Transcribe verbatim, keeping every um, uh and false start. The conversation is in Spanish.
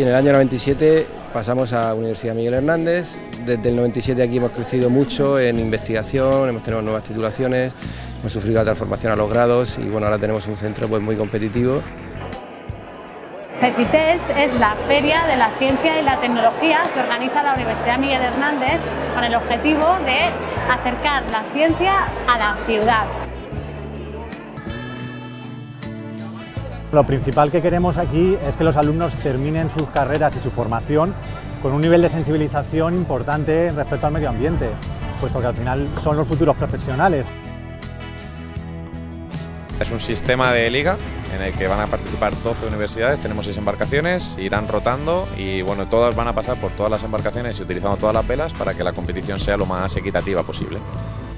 y en el año noventa y siete pasamos a Universidad Miguel Hernández. Desde el noventa y siete aquí hemos crecido mucho en investigación, hemos tenido nuevas titulaciones, hemos sufrido la transformación a los grados y bueno, ahora tenemos un centro pues muy competitivo. Cefitels es la feria de la ciencia y la tecnología que organiza la Universidad Miguel Hernández con el objetivo de acercar la ciencia a la ciudad. Lo principal que queremos aquí es que los alumnos terminen sus carreras y su formación con un nivel de sensibilización importante respecto al medio ambiente, pues porque al final son los futuros profesionales. Es un sistema de liga en el que van a participar doce universidades, tenemos seis embarcaciones, irán rotando y bueno, todas van a pasar por todas las embarcaciones y utilizando todas las velas para que la competición sea lo más equitativa posible.